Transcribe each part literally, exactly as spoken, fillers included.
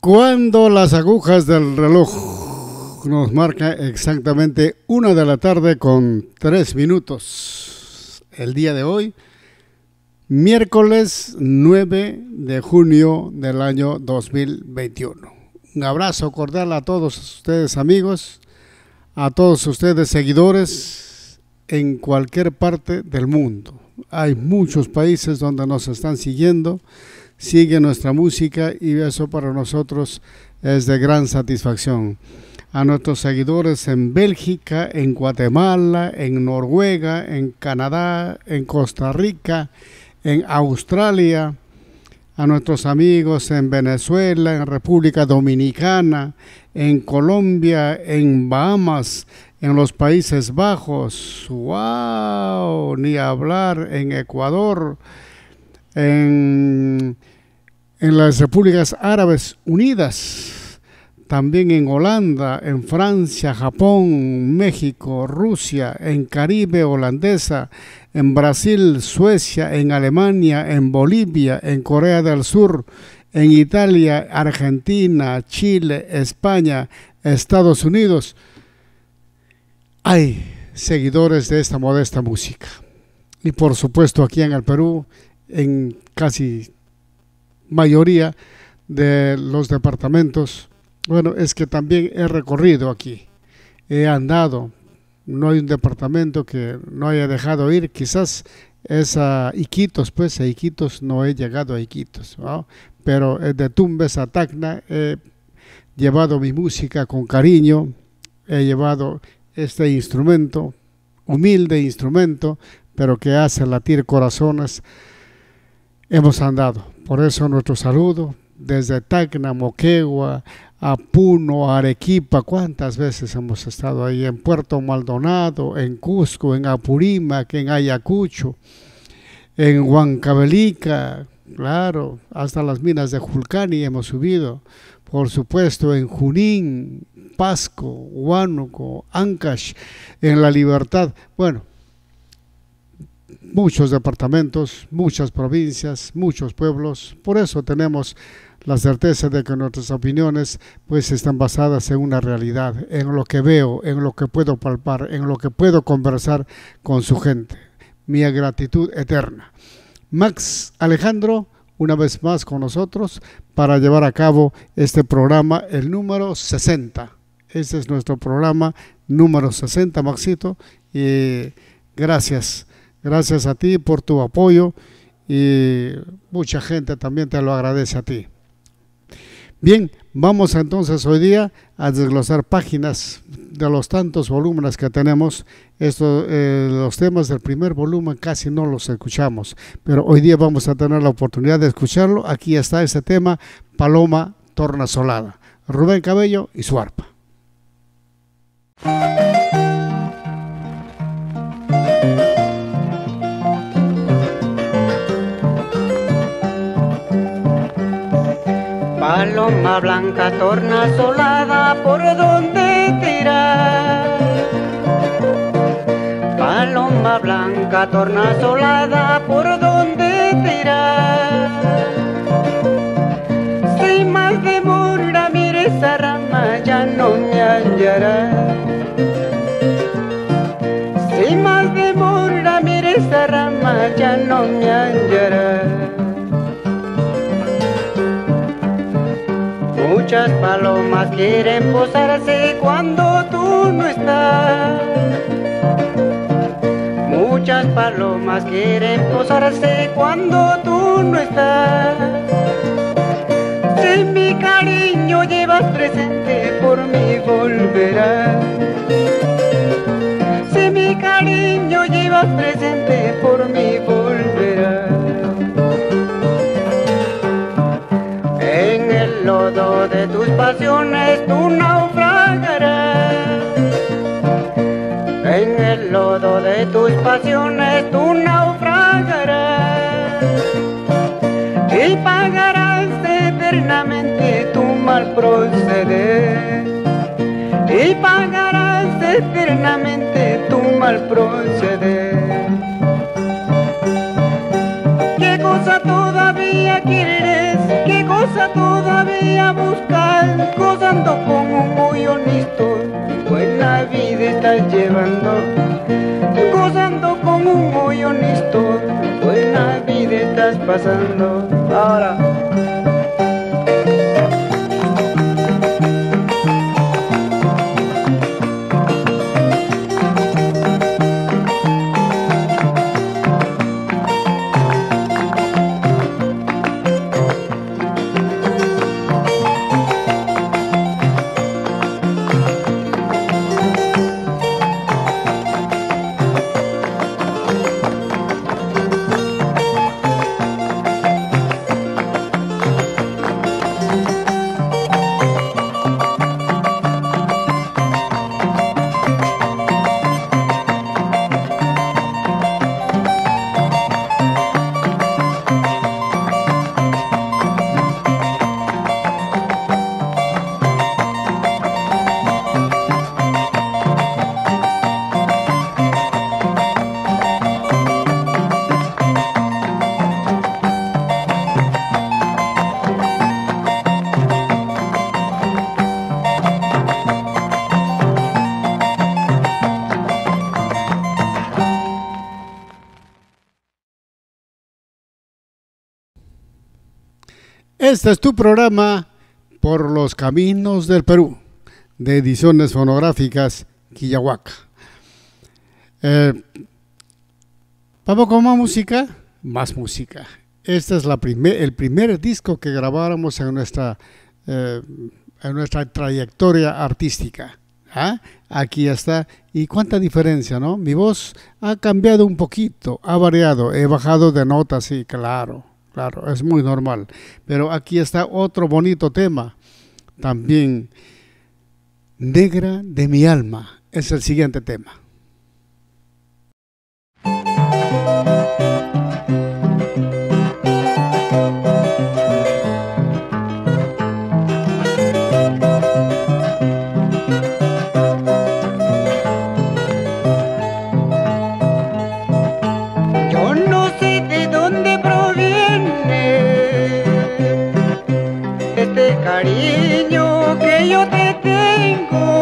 Cuando las agujas del reloj nos marca exactamente una de la tarde con tres minutos. El día de hoy, miércoles nueve de junio del año dos mil veintiuno. Un abrazo cordial a todos ustedes, amigos, a todos ustedes, seguidores en cualquier parte del mundo. Hay muchos países donde nos están siguiendo, siguen nuestra música y eso para nosotros es de gran satisfacción. A nuestros seguidores en Bélgica, en Guatemala, en Noruega, en Canadá, en Costa Rica, en Australia, a nuestros amigos en Venezuela, en República Dominicana, en Colombia, en Bahamas, en los Países Bajos, wow, ni hablar, en Ecuador, en, en las Repúblicas Árabes Unidas, también en Holanda, en Francia, Japón, México, Rusia, en Caribe holandesa, en Brasil, Suecia, en Alemania, en Bolivia, en Corea del Sur, en Italia, Argentina, Chile, España, Estados Unidos. Hay seguidores de esta modesta música. Y por supuesto aquí en el Perú, en casi mayoría de los departamentos. Bueno, es que también he recorrido aquí, he andado, no hay un departamento que no haya dejado ir, quizás es a Iquitos, pues a Iquitos no he llegado a Iquitos, ¿no? Pero de Tumbes a Tacna he llevado mi música con cariño, he llevado este instrumento, humilde instrumento, pero que hace latir corazones. Hemos andado, por eso nuestro saludo desde Tacna, Moquegua, a Puno, a Arequipa. Cuántas veces hemos estado ahí, en Puerto Maldonado, en Cusco, en Apurímac, en Ayacucho, en Huancavelica, claro, hasta las minas de Julcani hemos subido, por supuesto en Junín, Pasco, Huánuco, Ancash, en La Libertad. Bueno, muchos departamentos, muchas provincias, muchos pueblos. Por eso tenemos la certeza de que nuestras opiniones pues están basadas en una realidad, en lo que veo, en lo que puedo palpar, en lo que puedo conversar con su gente. Mi gratitud eterna. Max Alejandro, una vez más con nosotros para llevar a cabo este programa, el número sesenta. Este es nuestro programa número sesenta, Maxito, y gracias. Gracias a ti por tu apoyo y mucha gente también te lo agradece a ti. Bien, vamos entonces hoy día a desglosar páginas de los tantos volúmenes que tenemos. Esto, eh, los temas del primer volumen casi no los escuchamos, pero hoy día vamos a tener la oportunidad de escucharlo. Aquí está ese tema, Paloma Tornasolada, Rubén Cabello y su arpa. Paloma blanca tornasolada, ¿por dónde te irás? Paloma blanca tornasolada, ¿por dónde te irás? Si más demora, mire esa rama, ya no me hallarás. Si más demora, mire esa rama, ya no me hallarás. Muchas palomas quieren posarse cuando tú no estás. Muchas palomas quieren posarse cuando tú no estás. Si mi cariño llevas presente, por mí volverás. Si mi cariño llevas presente, por mí volverás. En el lodo de tus pasiones tú naufragarás. En el lodo de tus pasiones tú naufragarás. Y pagarás eternamente tu mal proceder. Y pagarás eternamente tu mal proceder. ¿Qué cosa todavía quieres? ¿Qué cosa casa todavía buscan, gozando con un muy honesto. Buena vida estás llevando, gozando con un muy honesto. Buena vida estás pasando. Ahora. Este es tu programa Por los Caminos del Perú, de Ediciones Fonográficas Quillahuaca. Eh, Vamos con más música, más música. Este es la primer, el primer disco que grabáramos en nuestra, eh, en nuestra trayectoria artística. ¿Ah? Aquí está. Y cuánta diferencia, ¿no? Mi voz ha cambiado un poquito, ha variado, he bajado de notas, sí, claro. Claro, es muy normal. Pero aquí está otro bonito tema. También, Negra de mi alma, es el siguiente tema. Cariño que yo te tengo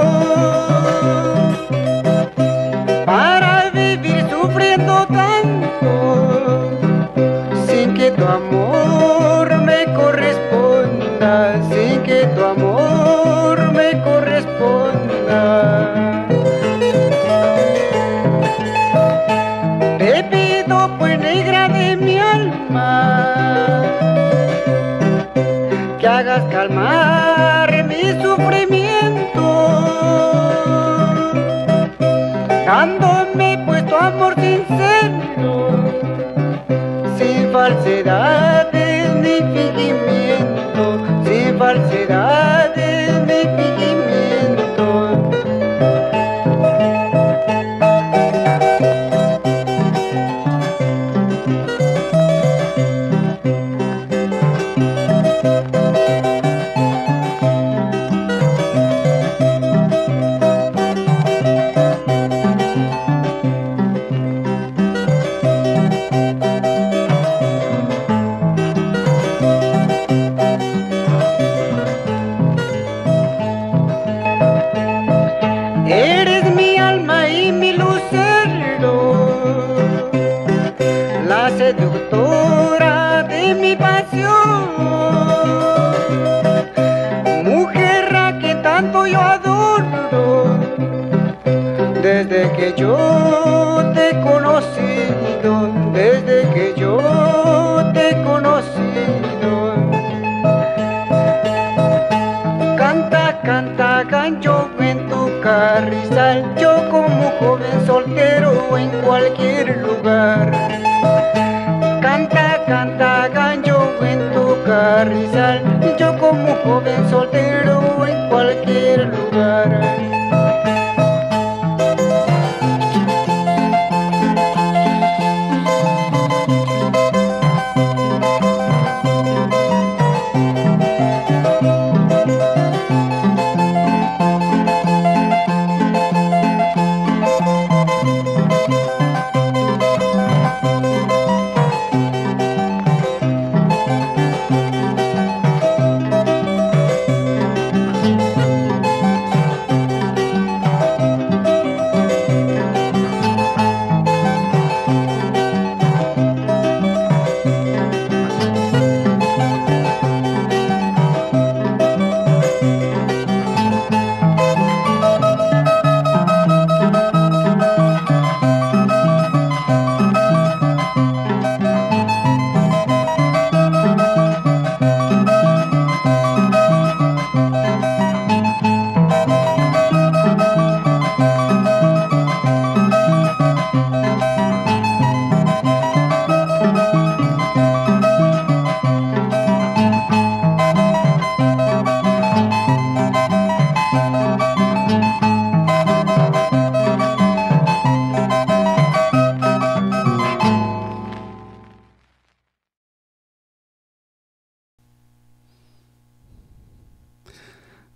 para vivir sufriendo tanto sin que tu amor me corresponda, sin que tu amor me corresponda. Te pido pues, negra de mi alma, que hagas calmar mi sufrimiento, dándome pues tu amor sincero, sin falsedades ni fingimiento, sin falsedades ni fingimiento. Seductora de mi pasión, mujer a que tanto yo adoro, desde que yo te he conocido, desde que yo te he conocido. Canta, canta, gancho en tu carrizal, yo como joven soltero en cualquier lugar. Canta, canta, gancho en tu carrizal, yo como joven soltero en cualquier lugar.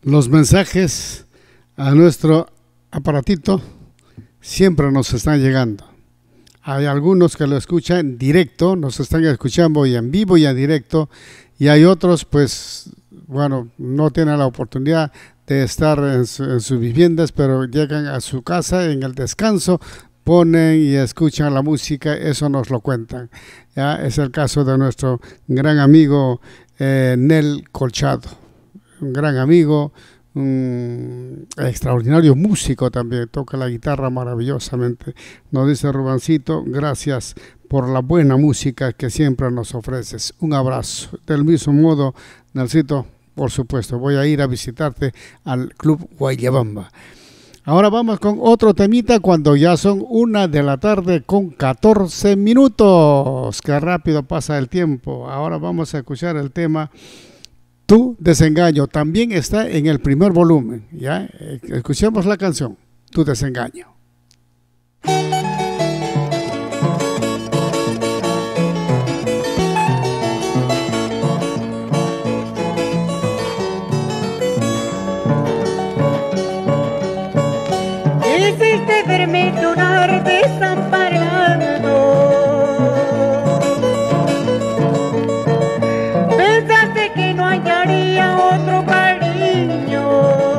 los mensajes a nuestro aparatito siempre nos están llegando. Hay algunos que lo escuchan directo, nos están escuchando y en vivo y en directo, y hay otros, pues, bueno, no tienen la oportunidad de estar en, su, en sus viviendas, pero llegan a su casa en el descanso, ponen y escuchan la música, eso nos lo cuentan. ¿Ya? Es el caso de nuestro gran amigo eh, Nel Colchado, un gran amigo, un extraordinario músico también, toca la guitarra maravillosamente. Nos dice Rubancito, gracias por la buena música que siempre nos ofreces. Un abrazo. Del mismo modo, Nelsito, por supuesto, voy a ir a visitarte al Club Guayabamba. Ahora vamos con otro temita cuando ya son una de la tarde con catorce minutos. Qué rápido pasa el tiempo. Ahora vamos a escuchar el tema Tu Desengaño. También está en el primer volumen. ¿Ya? Escuchemos la canción Tu Desengaño. Hiciste verme llorar desamparado, pensaste que no hallaría otro cariño.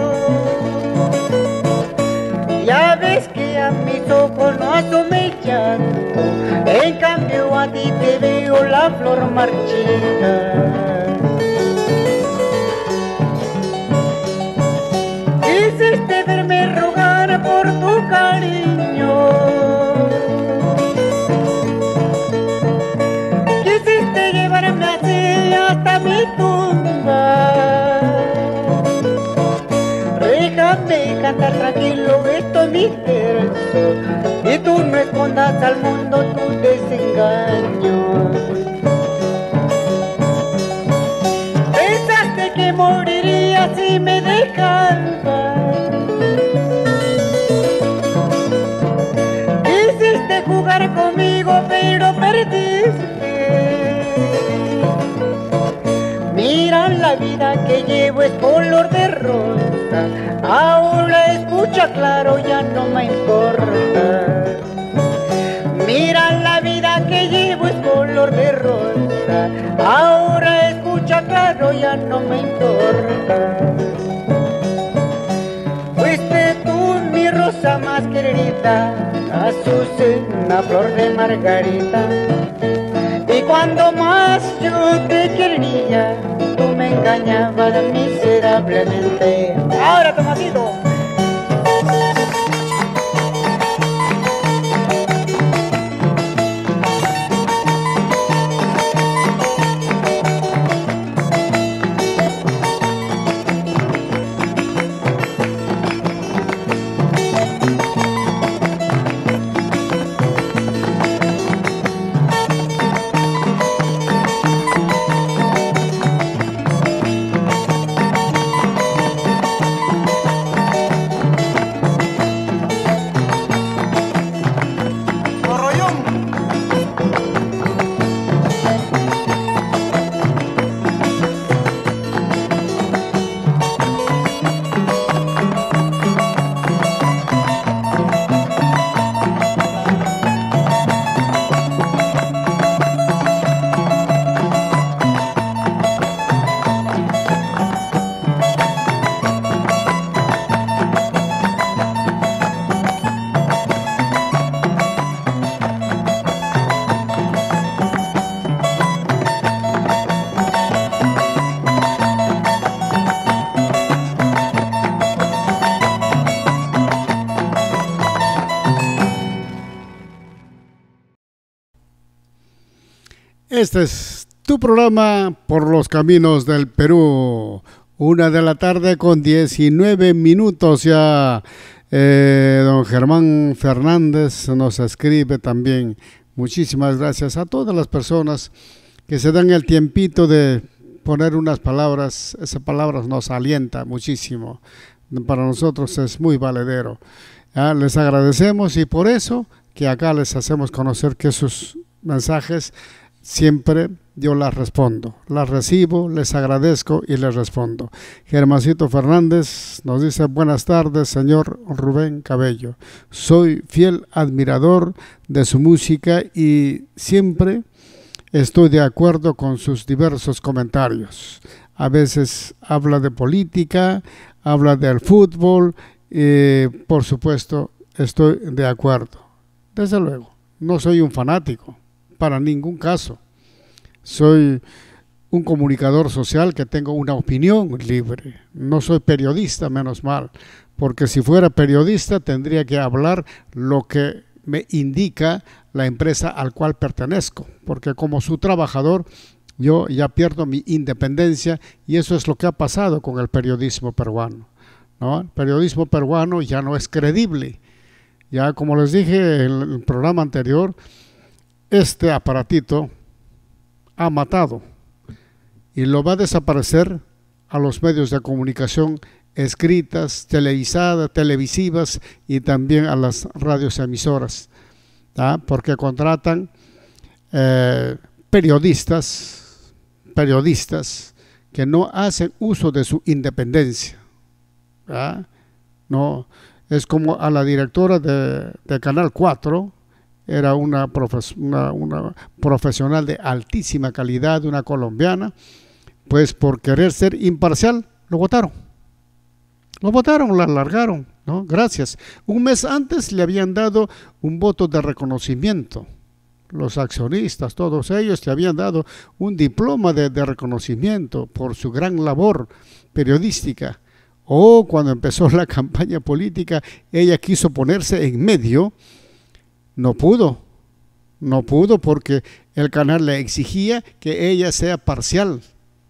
Ya ves que a mis ojos no asome llanto, en cambio a ti te veo la flor marchita. Quisiste verme rogar por tu cariño, quisiste llevarme así hasta mi tumba. Déjame cantar tranquilo estos mis versos y tú no escondas al mundo tu desengaño. Pensaste que moriría si me dejabas, quisiste jugar conmigo pero perdiste. Mira, la vida que llevo es color de rosa, ahora escucha claro, ya no me importa. Mira, la vida que llevo es color de rosa, ahora escucha claro, ya no me importa. Fuiste tú mi rosa más querida, azucena, flor de margarita. Y cuando más yo te quería, tú me engañabas miserablemente. Ahora, Tomasito. Este es tu programa Por los Caminos del Perú. Una de la tarde con diecinueve minutos ya. Eh, don Germán Fernández nos escribe también. Muchísimas gracias a todas las personas que se dan el tiempito de poner unas palabras. Esas palabras nos alienta muchísimo. Para nosotros es muy valedero. Ya, les agradecemos y por eso que acá les hacemos conocer que sus mensajes siempre yo las respondo, las recibo, les agradezco y les respondo. Germancito Fernández nos dice: buenas tardes, señor Rubén Cabello. Soy fiel admirador de su música y siempre estoy de acuerdo con sus diversos comentarios. A veces habla de política, habla del fútbol, y por supuesto estoy de acuerdo. Desde luego, no soy un fanático, para ningún caso. Soy un comunicador social que tengo una opinión libre. No soy periodista, menos mal, porque si fuera periodista tendría que hablar lo que me indica la empresa al cual pertenezco, porque como su trabajador yo ya pierdo mi independencia, y eso es lo que ha pasado con el periodismo peruano, ¿no? El periodismo peruano ya no es creíble. Ya, como les dije en el programa anterior, este aparatito ha matado y lo va a desaparecer a los medios de comunicación escritas, televisadas, televisivas y también a las radios emisoras, ¿tá? Porque contratan eh, periodistas, periodistas que no hacen uso de su independencia, ¿tá? No, es como a la directora de, de Canal cuatro. Era una, profes, una, una profesional de altísima calidad, una colombiana, pues por querer ser imparcial, lo votaron. Lo votaron, la largaron, ¿no? Gracias. Un mes antes le habían dado un voto de reconocimiento. Los accionistas, todos ellos, le habían dado un diploma de, de reconocimiento por su gran labor periodística. O cuando empezó la campaña política, ella quiso ponerse en medio. No pudo, no pudo porque el canal le exigía que ella sea parcial,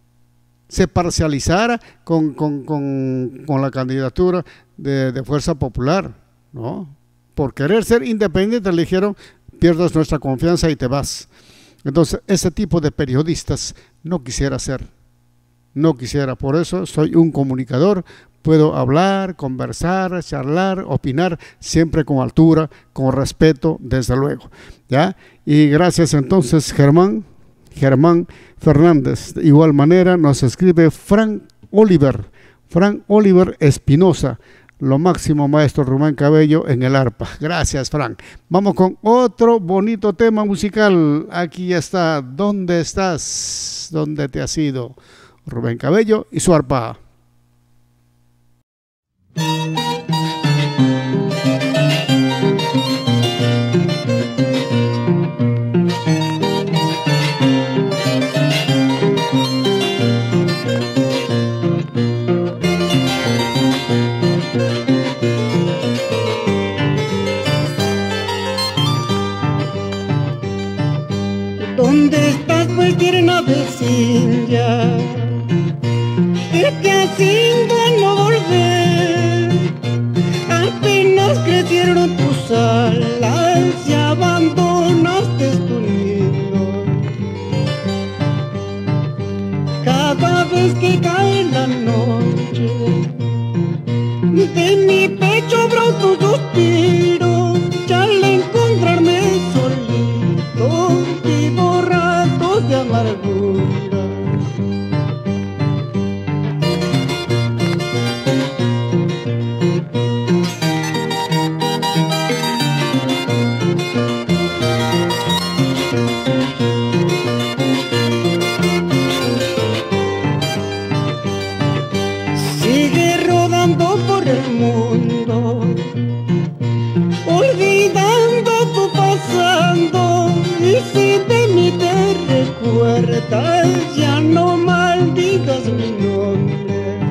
se parcializara con, con, con, con la candidatura de, de Fuerza Popular, ¿no? Por querer ser independiente le dijeron: pierdas nuestra confianza y te vas. Entonces, ese tipo de periodistas no quisiera ser, no quisiera. Por eso soy un comunicador. Puedo hablar, conversar, charlar, opinar, siempre con altura, con respeto, desde luego, ¿ya? Y gracias entonces, Germán, Germán Fernández. De igual manera nos escribe Frank Oliver, Frank Oliver Espinosa. Lo máximo, maestro Rubén Cabello, en el arpa. Gracias, Frank. Vamos con otro bonito tema musical. Aquí está. ¿Dónde estás? ¿Dónde te has ido? Rubén Cabello y su arpa. ¿Dónde estás, pues, tierna vecina? ¿Qué te haciendo no volver? Apenas crecieron tus alas y abandonaste tu nido. Cada vez que cae la noche, de mi pecho brota un suspiro, ya al encontrarme solito, vivo ratos de amargura. Sigue rodando por el mundo, olvidando tu pasado, y si de mí te recuerdas, ya no maldigas mi nombre.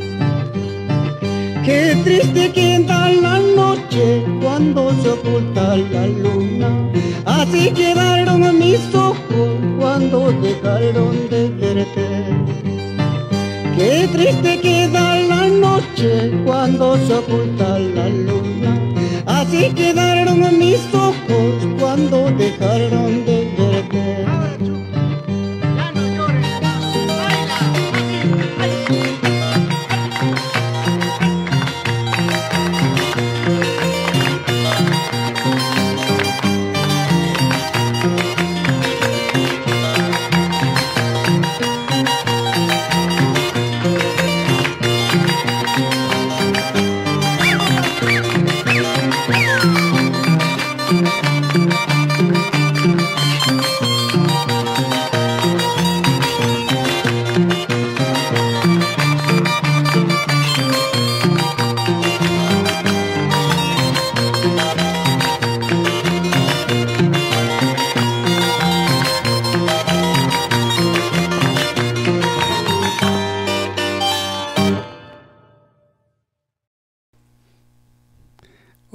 Qué triste queda la noche cuando se oculta la luna, así quedaron mis ojos cuando dejaron de verte. Qué triste queda la noche cuando se oculta la luna, así quedaron mis ojos cuando dejaron de verte. Ya no llores, baila,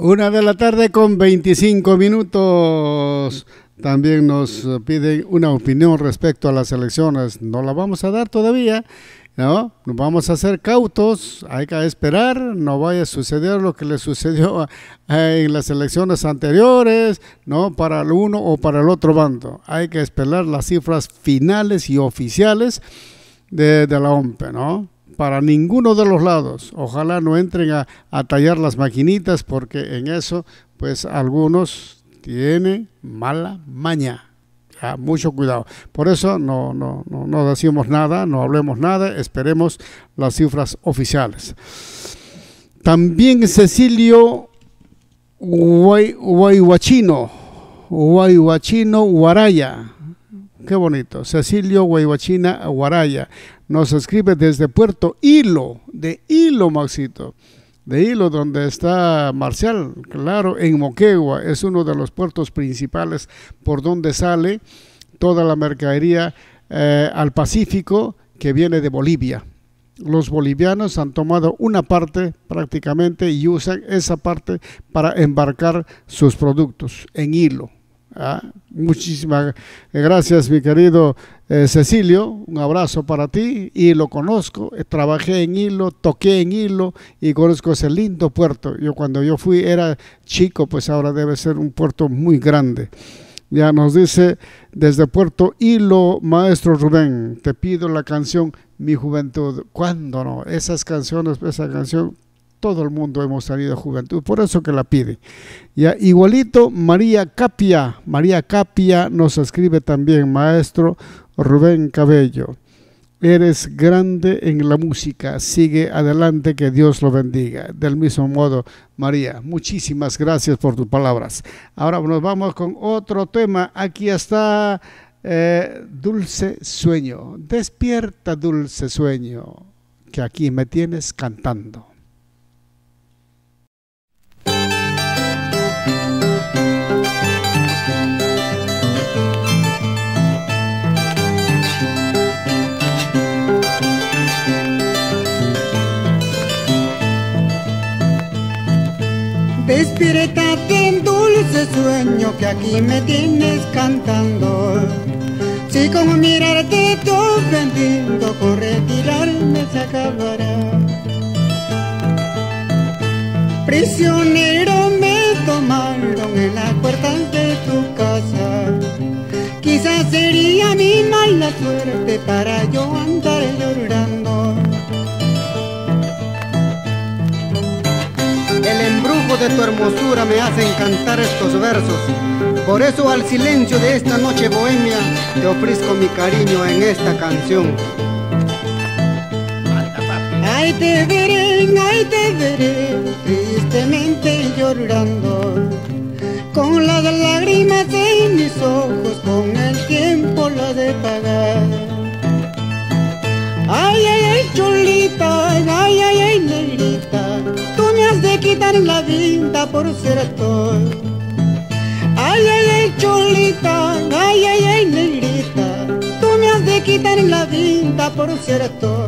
Una de la tarde con veinticinco minutos. También nos piden una opinión respecto a las elecciones. No la vamos a dar todavía, ¿no? Nos vamos a ser cautos, hay que esperar, no vaya a suceder lo que le sucedió en las elecciones anteriores, ¿no? Para el uno o para el otro bando. Hay que esperar las cifras finales y oficiales de, de la O M P E, ¿no? Para ninguno de los lados. Ojalá no entren a, a tallar las maquinitas, porque en eso, pues algunos tienen mala maña. Ya, mucho cuidado. Por eso no, no, no, no decimos nada, no hablemos nada, esperemos las cifras oficiales. También Cecilio Guayhuachino, Guayhuachino Guaraya. Qué bonito. Cecilio Guayhuachina Guaraya nos escribe desde Puerto Hilo, de Hilo, Maxito. De Hilo, donde está Marcial, claro, en Moquegua, es uno de los puertos principales por donde sale toda la mercadería eh, al Pacífico que viene de Bolivia. Los bolivianos han tomado una parte prácticamente y usan esa parte para embarcar sus productos en Hilo. Ah, muchísimas gracias, mi querido eh, Cecilio, un abrazo para ti. Y lo conozco, eh, trabajé en Hilo, toqué en Hilo y conozco ese lindo puerto. Yo cuando yo fui era chico, pues ahora debe ser un puerto muy grande. Ya nos dice desde Puerto Hilo, maestro Rubén, te pido la canción Mi Juventud. ¿Cuándo no? Esas canciones, esa canción, todo el mundo hemos tenido juventud, por eso que la pide. Ya, igualito María Capia, María Capia nos escribe también, maestro Rubén Cabello, eres grande en la música, sigue adelante, que Dios lo bendiga. Del mismo modo, María, muchísimas gracias por tus palabras. Ahora nos vamos con otro tema. Aquí está eh, Dulce Sueño, despierta dulce sueño, que aquí me tienes cantando. Despiértate en dulce sueño, que aquí me tienes cantando. Si con mirarte te ofendiendo, con retirarme se acabará. Prisionero me tomaron en las puertas de tu casa. Quizás sería mi mala suerte para yo andar llorando. El embrujo de tu hermosura me hace cantar estos versos. Por eso al silencio de esta noche bohemia te ofrezco mi cariño en esta canción. Ay, te veré, ay, te veré, tristemente llorando, con las lágrimas en mis ojos, con el tiempo lo de pagar. Ay, ay, ay, chulita, ay, ay, ay, negrita, tú me has de quitar la vida por cierto. Ay, ay, ay, chulita, ay, ay, ay, negrita, tú me has de quitar la vida por cierto.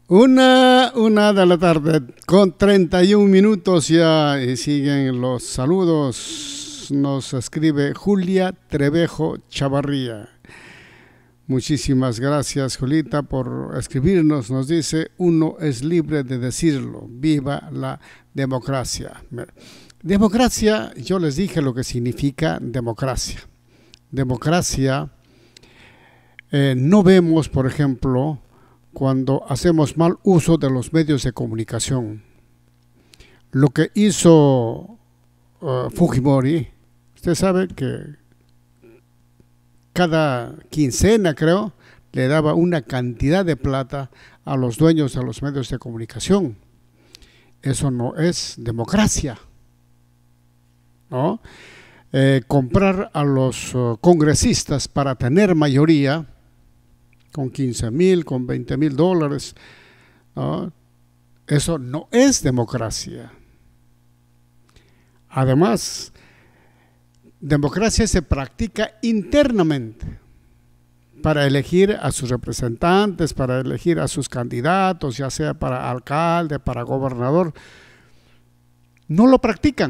Una, una de la tarde con treinta y un minutos ya y siguen los saludos. Nos escribe Julia Trevejo Chavarría. Muchísimas gracias, Julita, por escribirnos. Nos dice, uno es libre de decirlo. Viva la democracia. Democracia, yo les dije lo que significa democracia. Democracia, eh, no vemos, por ejemplo, cuando hacemos mal uso de los medios de comunicación. Lo que hizo uh, Fujimori, usted sabe que cada quincena, creo, le daba una cantidad de plata a los dueños de los medios de comunicación. Eso no es democracia, ¿no? Eh, comprar a los uh, congresistas para tener mayoría, con quince mil, con veinte mil dólares, ¿no? Eso no es democracia. Además, democracia se practica internamente para elegir a sus representantes, para elegir a sus candidatos, ya sea para alcalde, para gobernador. No lo practican.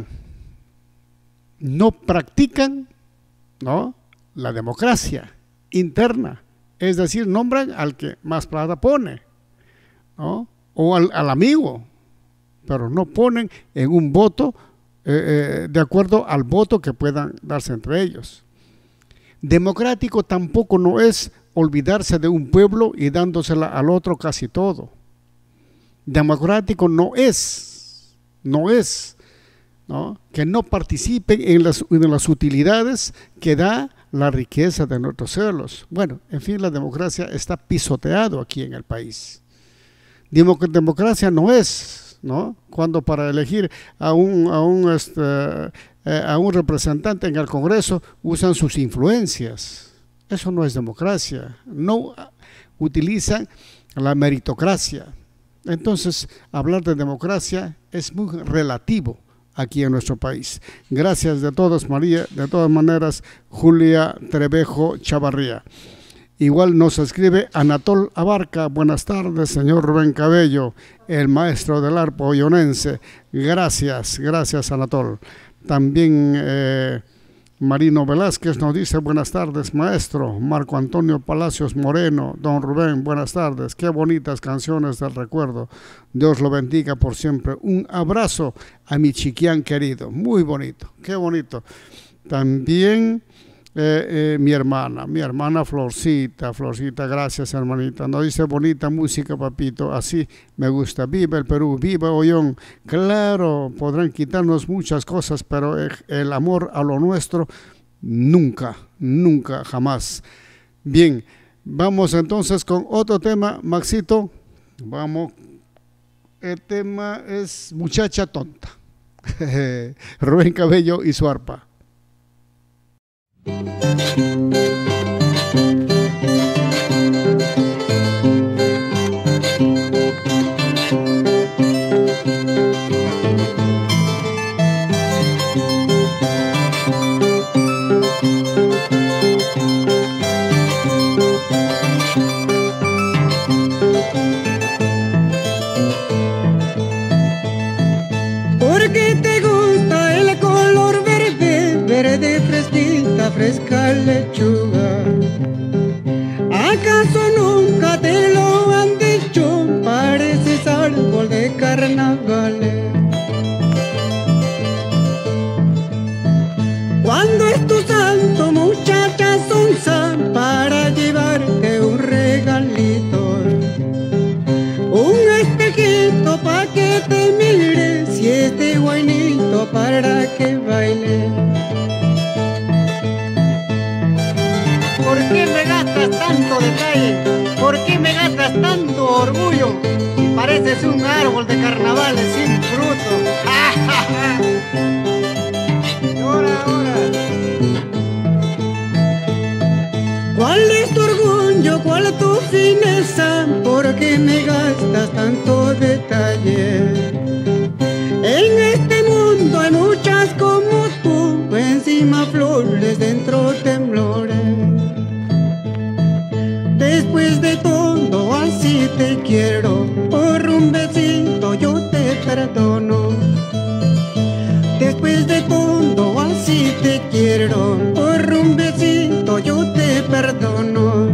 No practican, ¿no?, la democracia interna. Es decir, nombran al que más plata pone, ¿no?, o al, al amigo, pero no ponen en un voto eh, eh, de acuerdo al voto que puedan darse entre ellos. Democrático tampoco no es olvidarse de un pueblo y dándosela al otro casi todo. Democrático no es, no es, ¿no?, que no participen en las, en las utilidades que da la riqueza de nuestros cielos. Bueno, en fin, la democracia está pisoteado aquí en el país. Democracia no es, ¿no?, cuando para elegir a un, a un, este, eh, a un representante en el Congreso usan sus influencias. Eso no es democracia. No utilizan la meritocracia. Entonces, hablar de democracia es muy relativo aquí en nuestro país. Gracias de todas, María, de todas maneras, Julia Trevejo Chavarría. Igual nos escribe Anatol Abarca. Buenas tardes, señor Rubén Cabello, el maestro del arpa oyonense. Gracias, gracias, Anatol. También eh, Marino Velázquez nos dice, buenas tardes, maestro. Marco Antonio Palacios Moreno, don Rubén, buenas tardes. Qué bonitas canciones del recuerdo. Dios lo bendiga por siempre. Un abrazo a mi chiquián querido. Muy bonito, qué bonito. También eh, eh, mi hermana, mi hermana Florcita, Florcita, gracias, hermanita. Nos dice, bonita música, papito, así me gusta. Viva el Perú, viva Ollón. Claro, podrán quitarnos muchas cosas, pero el, el amor a lo nuestro, nunca, nunca, jamás. Bien, vamos entonces con otro tema, Maxito. Vamos, el tema es Muchacha Tonta. Rubén Cabello y su arpa. Fresca lechuga, ¿acaso nunca te lo han dicho? Pareces árbol de carnavales. ¿Cuándo es tu santo, muchacha sonsa, para llevarte un regalito? Un espejito pa' que te mires y este guainito para que baile. ¿Por qué me gastas tanto detalle? ¿Por qué me gastas tanto orgullo? Si pareces un árbol de carnavales sin fruto. Y ahora, ahora. ¿Cuál es tu orgullo? ¿Cuál es tu fineza? ¿Por qué me gastas tanto detalle? En este mundo hay muchas como tú, encima flores, dentro temblores. Después de todo así te quiero, quiero, por un besito yo te perdono.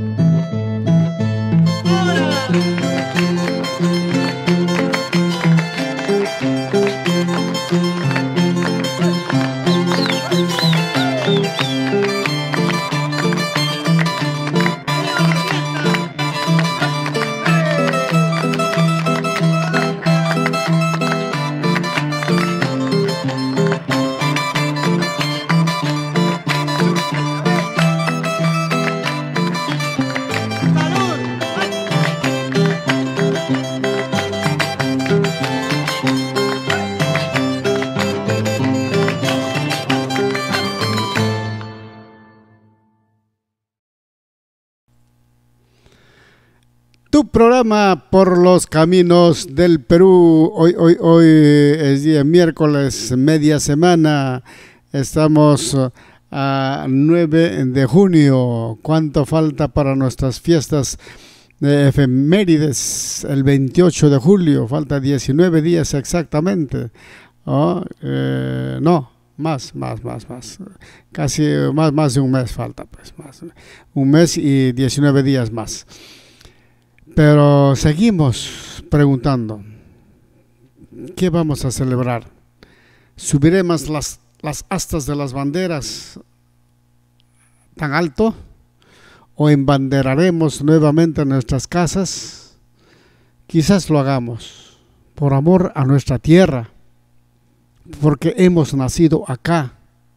Tu programa Por los Caminos del Perú. Hoy, hoy, hoy es día miércoles, media semana. Estamos a nueve de junio. ¿Cuánto falta para nuestras fiestas de efemérides? El veintiocho de julio. Falta diecinueve días exactamente. Oh, eh, no, más, más, más, más. Casi más, más de un mes falta, pues, más. Un mes y diecinueve días más. Pero seguimos preguntando, ¿qué vamos a celebrar? ¿Subiremos las, las astas de las banderas tan alto? ¿O embanderaremos nuevamente nuestras casas? Quizás lo hagamos por amor a nuestra tierra, porque hemos nacido acá,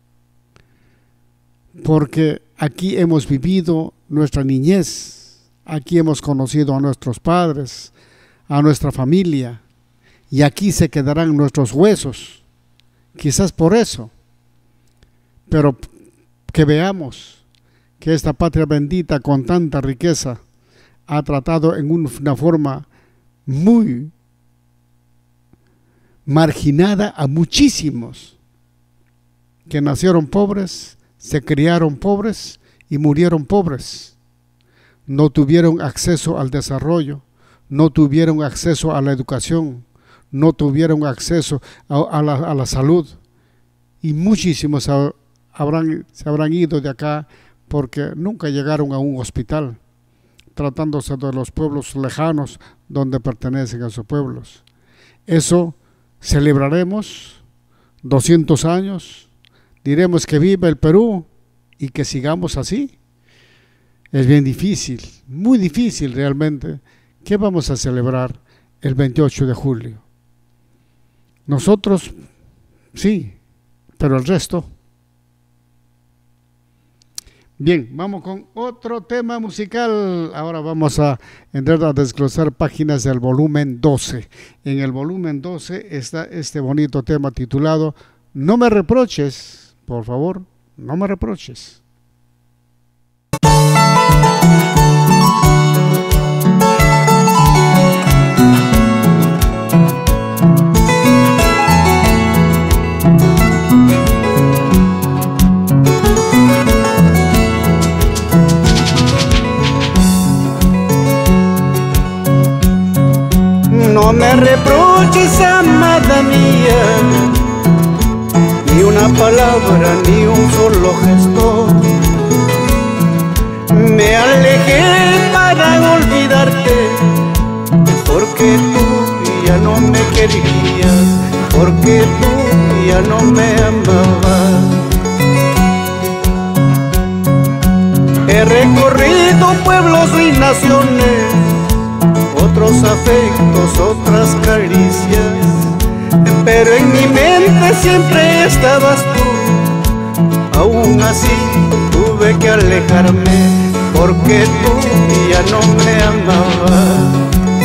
porque aquí hemos vivido nuestra niñez. Aquí hemos conocido a nuestros padres, a nuestra familia, y aquí se quedarán nuestros huesos, quizás por eso. Pero que veamos que esta patria bendita con tanta riqueza ha tratado en una forma muy marginada a muchísimos que nacieron pobres, se criaron pobres y murieron pobres. No tuvieron acceso al desarrollo, no tuvieron acceso a la educación, no tuvieron acceso a, a, la, a la salud, y muchísimos habrán, se habrán ido de acá porque nunca llegaron a un hospital, tratándose de los pueblos lejanos donde pertenecen a sus pueblos. Eso celebraremos doscientos años, diremos que viva el Perú y que sigamos así. Es bien difícil, muy difícil realmente. ¿Qué vamos a celebrar el veintiocho de julio? Nosotros, sí, pero el resto. Bien, vamos con otro tema musical. Ahora vamos a entrar a desglosar páginas del volumen doce. En el volumen doce está este bonito tema titulado No me reproches, por favor, no me reproches. No me reproches, amada mía, ni una palabra, ni un solo gesto. Me alejé para olvidarte, porque tú ya no me querías, porque tú ya no me amabas. He recorrido pueblos y naciones, otros afectos, otras caricias, pero en mi mente siempre estabas tú. Aún así tuve que alejarme, porque tú ya no me amabas.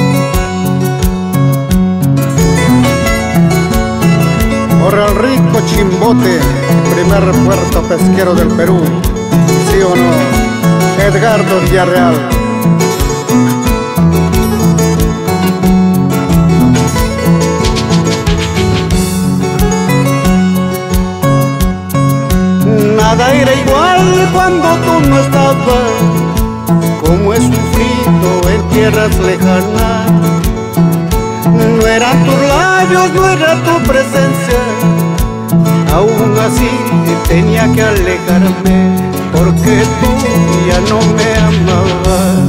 Por el rico Chimbote, primer puerto pesquero del Perú, ¿sí o no? Edgardo Villarreal. Nada era igual cuando tú no estabas, como he sufrido en tierras lejanas. No eran tus labios, no era tu presencia, aún así tenía que alejarme, porque tú ya no me amabas.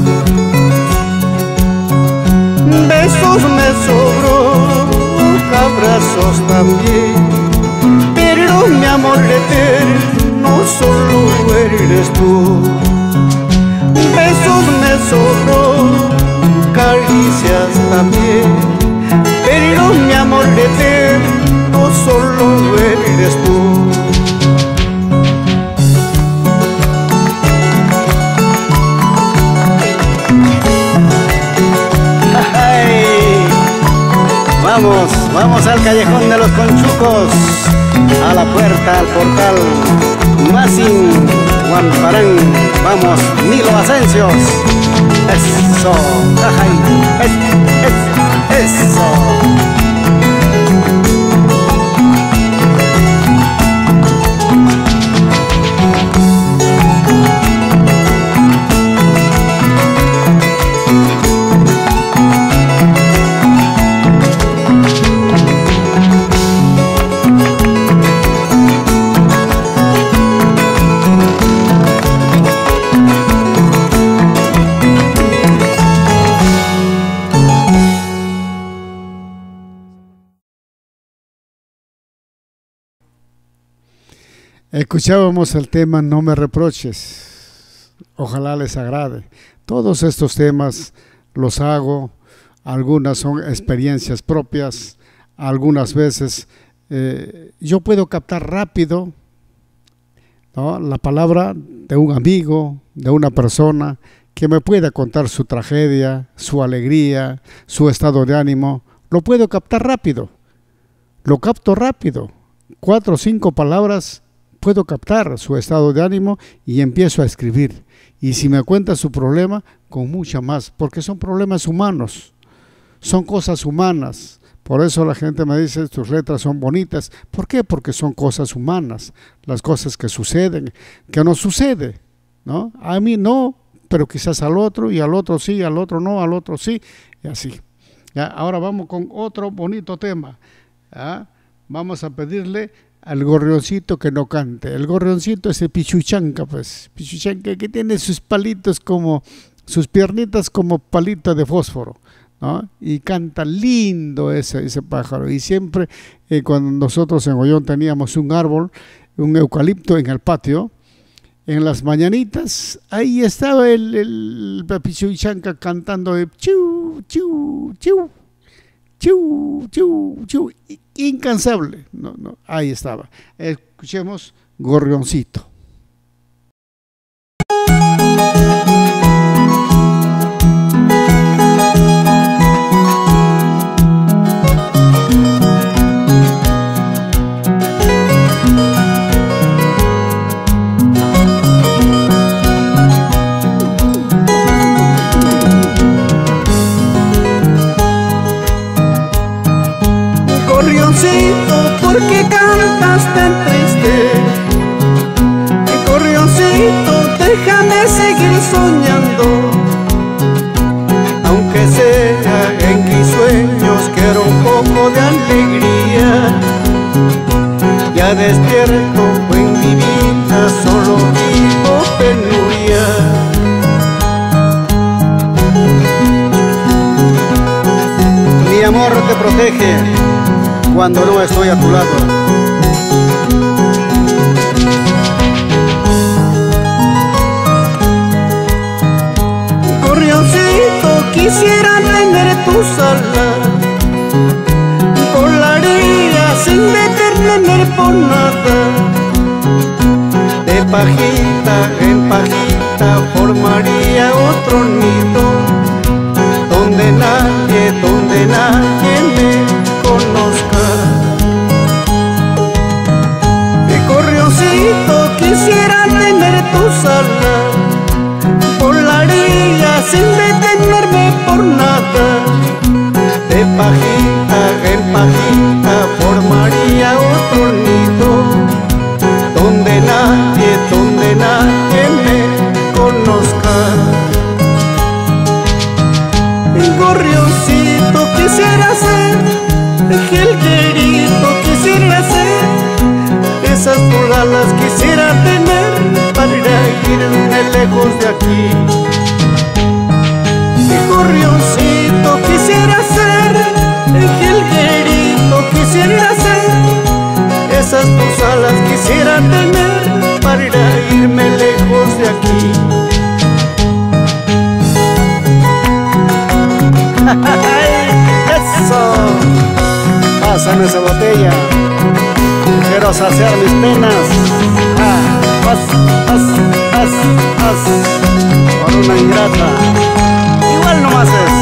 Besos me sobró, abrazos también, pero mi amor eterno solo eres tú. Besos me sobró, caricias también, pero mi amor eterno solo eres tú. Vamos, vamos al callejón de los conchucos, a la puerta, al portal, Masin, Guamparán, vamos, Nilo Asensios, eso, ajay, es, es, eso. Escuchábamos el tema No me reproches, ojalá les agrade. Todos estos temas los hago, algunas son experiencias propias, algunas veces eh, yo puedo captar rápido, ¿no?, la palabra de un amigo, de una persona que me pueda contar su tragedia, su alegría, su estado de ánimo. Lo puedo captar rápido, lo capto rápido, cuatro o cinco palabras puedo captar su estado de ánimo y empiezo a escribir. Y si me cuenta su problema, con mucha más, porque son problemas humanos, son cosas humanas. Por eso la gente me dice, tus letras son bonitas. ¿Por qué? Porque son cosas humanas, las cosas que suceden, que no sucede, ¿no? A mí no, pero quizás al otro, y al otro sí, al otro no, al otro sí, y así. ¿Ya? Ahora vamos con otro bonito tema. ¿Ya? Vamos a pedirle al gorrioncito que no cante. El gorrioncito es el pichuchanca, pues, pichuchanca que tiene sus palitos como, sus piernitas como palitos de fósforo, ¿no? Y canta lindo ese, ese pájaro. Y siempre eh, cuando nosotros en Ollón teníamos un árbol, un eucalipto en el patio, en las mañanitas, ahí estaba el, el, el pichuchanca cantando de chiu, chiu, chiu, chiu, chiu, chiu, incansable. No, no, ahí estaba. Escuchemos Gorrioncito. ¿Por qué cantas tan triste? Gorrioncito, déjame seguir soñando, aunque sea en mis sueños quiero un poco de alegría. Ya despierto en mi vida, solo vivo penuria. Mi amor te protege cuando no estoy a tu lado. Gorrioncito, quisiera tener tus alas, volaría sin detenerme por nada. De pajita en pajita formaría otro nido, donde nadie, donde nadie me conozca. Mi gorrioncito, quisiera tener tus alas, volaría sin detenerme por nada. De pajita en pajita formaría otro nido, donde nadie, donde nadie me conozca. Mi gorrioncito, quisiera ser el jilguerito, quisiera ser lejos de aquí. Mi gorrioncito quisiera ser, el jilguerito quisiera ser, esas tus alas quisiera tener para ir a irme lejos de aquí. ¡Eso! Pásame esa botella, quiero saciar mis penas. Ah, haz, haz, haz, haz, por una ingrata, igual no más es.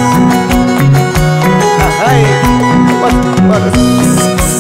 Ajá, what, what is...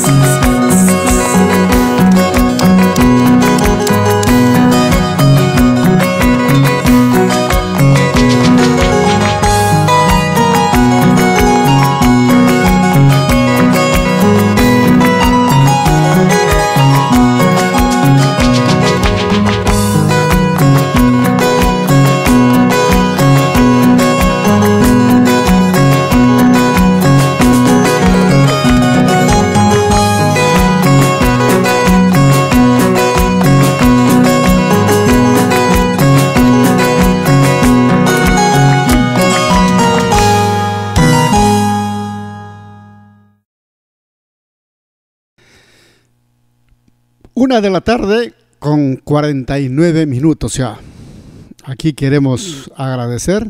Una de la tarde con cuarenta y nueve minutos ya. Aquí queremos agradecer.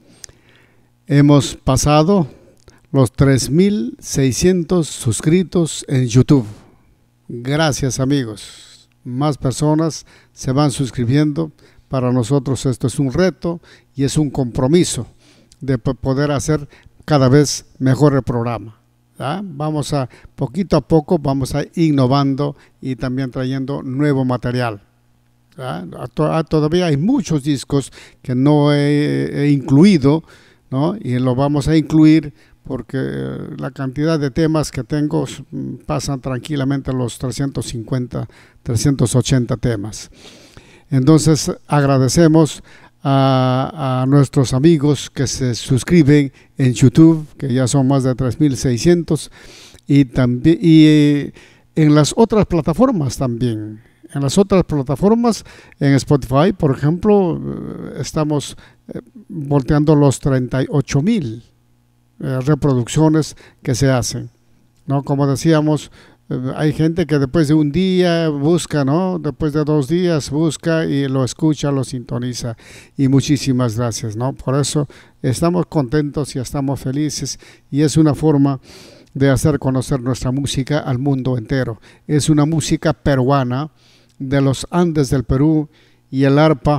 Hemos pasado los tres mil seiscientos suscritos en YouTube. Gracias, amigos. Más personas se van suscribiendo. Para nosotros esto es un reto y es un compromiso de poder hacer cada vez mejor el programa. ¿Ah? Vamos a, poquito a poco, vamos a innovando y también trayendo nuevo material. ¿Ah? Todavía hay muchos discos que no he, he incluido, ¿no? Y lo vamos a incluir porque la cantidad de temas que tengo pasan tranquilamente los trescientos cincuenta, trescientos ochenta temas. Entonces agradecemos A, a nuestros amigos que se suscriben en YouTube, que ya son más de tres mil seiscientos, y también y eh, en las otras plataformas también. En las otras plataformas, en Spotify, por ejemplo, eh, estamos eh, volteando los treinta y ocho mil eh, reproducciones que se hacen, ¿no? Como decíamos, hay gente que después de un día busca, ¿no? Después de dos días busca y lo escucha, lo sintoniza. Y muchísimas gracias, ¿no? Por eso estamos contentos y estamos felices. Y es una forma de hacer conocer nuestra música al mundo entero. Es una música peruana de los Andes del Perú, y el arpa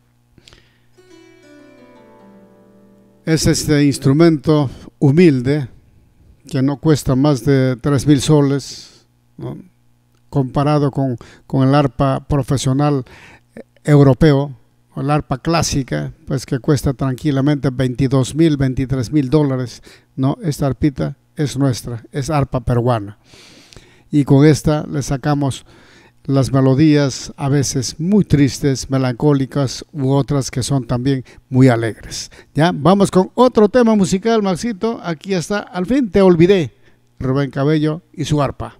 es este instrumento humilde que no cuesta más de tres mil soles, ¿no? Comparado con, con el arpa profesional europeo, o el arpa clásica, pues que cuesta tranquilamente veintidós mil, veintitrés mil dólares. No, esta arpita es nuestra, es arpa peruana. Y con esta le sacamos las melodías a veces muy tristes, melancólicas, u otras que son también muy alegres. Ya, vamos con otro tema musical, Maxito. Aquí está, Al fin te olvidé, Rubén Cabello y su arpa.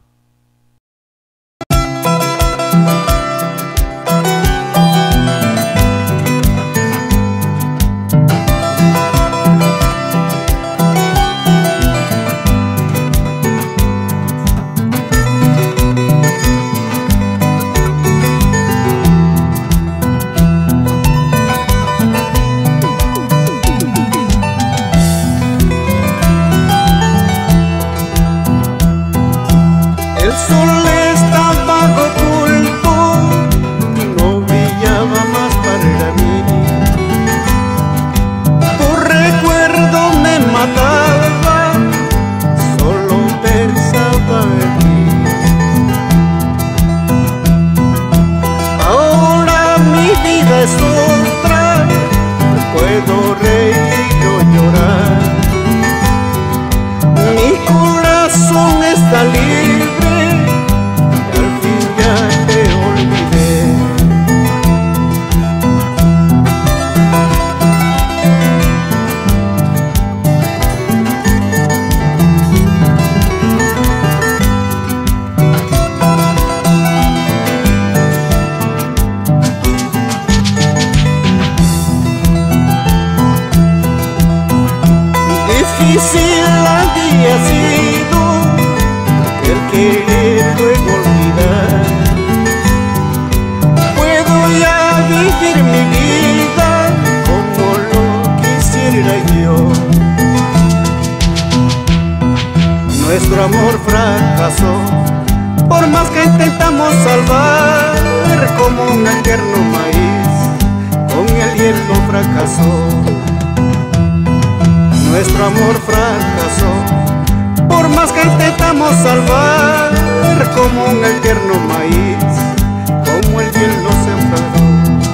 difícil había sido el que luego olvidar. Puedo ya vivir mi vida como lo quisiera yo. Nuestro amor fracasó, por más que intentamos salvar, como un eterno maíz, con el hielo fracasó. Nuestro amor fracasó, por más que intentamos salvar, como un eterno maíz, como el hielo se enfadó.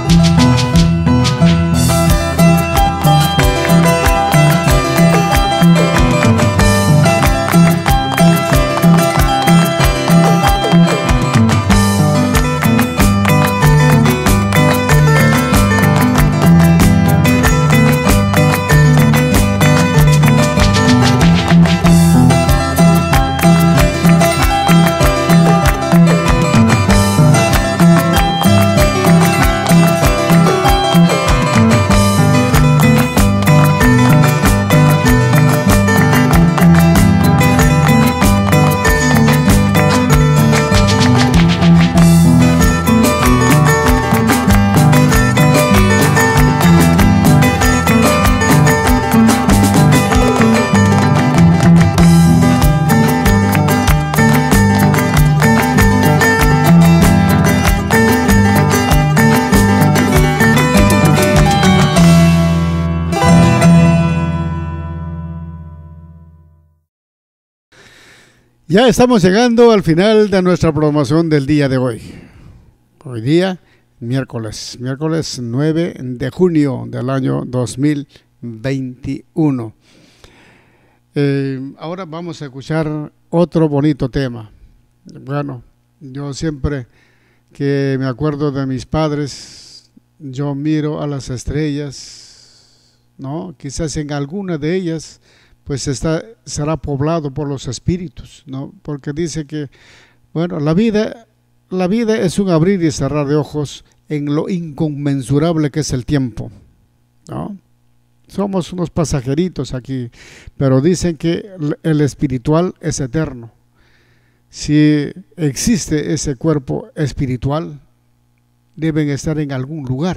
Ya estamos llegando al final de nuestra programación del día de hoy. Hoy día, miércoles, miércoles nueve de junio del año dos mil veintiuno. Eh, ahora vamos a escuchar otro bonito tema. Bueno, yo siempre que me acuerdo de mis padres, yo miro a las estrellas, ¿no? Quizás en alguna de ellas pues está, será poblado por los espíritus, ¿no? Porque dice que, bueno, la vida, la vida es un abrir y cerrar de ojos en lo inconmensurable que es el tiempo, ¿no? Somos unos pasajeritos aquí, pero dicen que el espiritual es eterno. Si existe ese cuerpo espiritual, deben estar en algún lugar,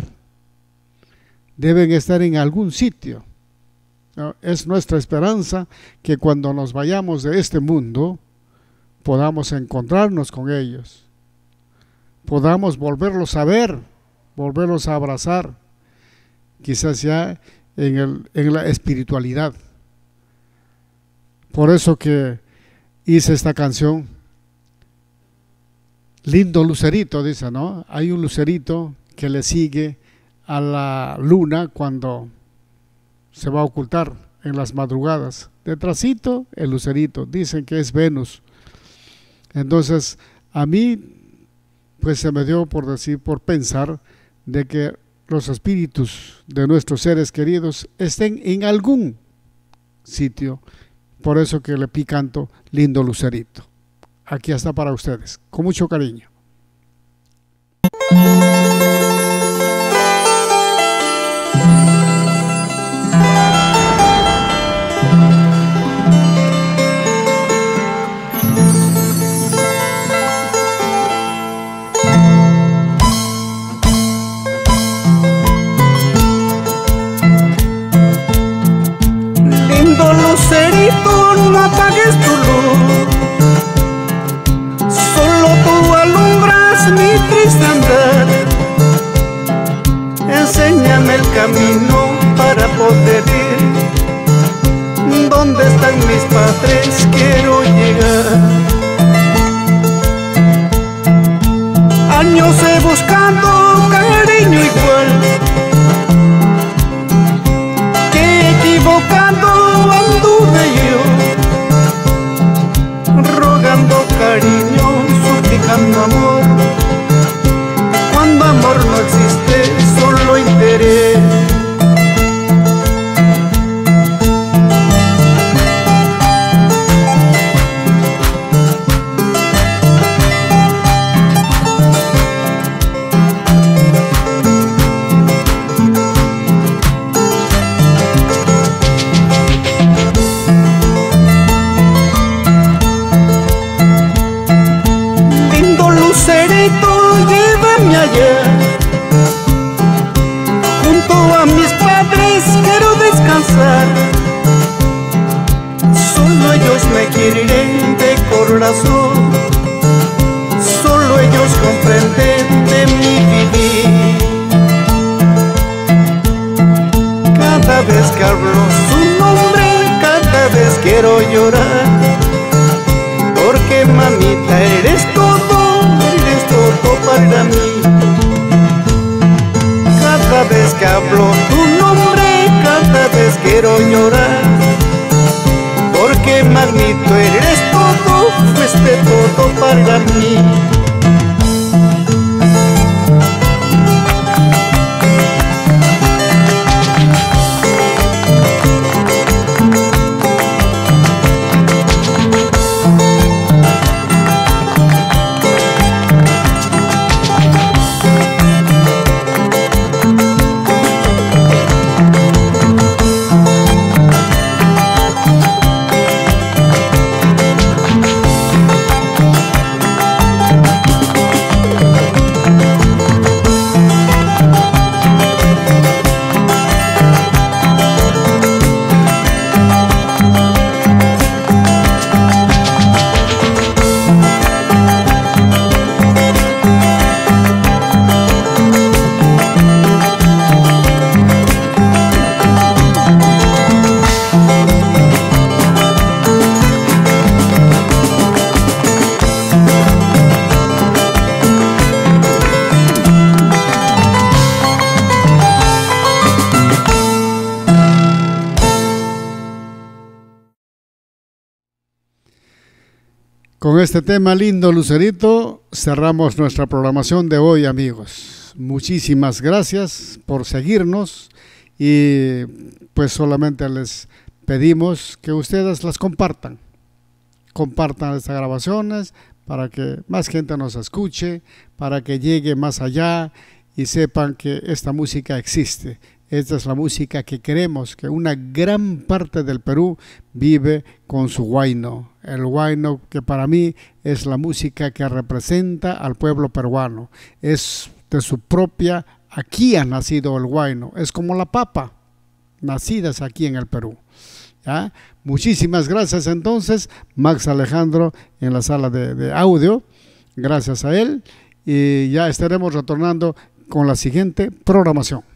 deben estar en algún sitio. Es nuestra esperanza que cuando nos vayamos de este mundo podamos encontrarnos con ellos, podamos volverlos a ver, volverlos a abrazar, quizás ya en, el, en la espiritualidad. Por eso que hice esta canción. Lindo lucerito, dice, ¿no? Hay un lucerito que le sigue a la luna cuando se va a ocultar en las madrugadas. Detrásito el lucerito, dicen que es Venus. Entonces a mí pues se me dio por decir, por pensar de que los espíritus de nuestros seres queridos estén en algún sitio. Por eso que le picanto Lindo lucerito. Aquí está para ustedes, con mucho cariño. No apagues tu luz, solo tú alumbras mi triste andar. Enséñame el camino para poder ir donde están mis padres, quiero llegar. Años he buscando cariño igual, que equivocando anduve yo, rogando cariño, suplicando amor, cuando amor no existe, solo interés. allá. Junto a mis padres quiero descansar. Solo ellos me quieren de corazón. Solo ellos comprenden de mi vivir. Cada vez que hablo su nombre, cada vez quiero llorar. Porque mamita eres todo, eres todo para mí. Cada vez que hablo tu nombre, cada vez quiero llorar. Porque mamito eres todo, fuiste todo para mí. Con este tema lindo, Lucerito, cerramos nuestra programación de hoy, amigos. Muchísimas gracias por seguirnos y pues solamente les pedimos que ustedes las compartan. Compartan estas grabaciones para que más gente nos escuche, para que llegue más allá y sepan que esta música existe. Esta es la música que queremos, que una gran parte del Perú vive con su huayno. El huayno que para mí es la música que representa al pueblo peruano. Es de su propia, aquí ha nacido el huayno. Es como la papa, nacidas aquí en el Perú. ¿Ya? Muchísimas gracias entonces, Max Alejandro en la sala de, de audio. Gracias a él y ya estaremos retornando con la siguiente programación.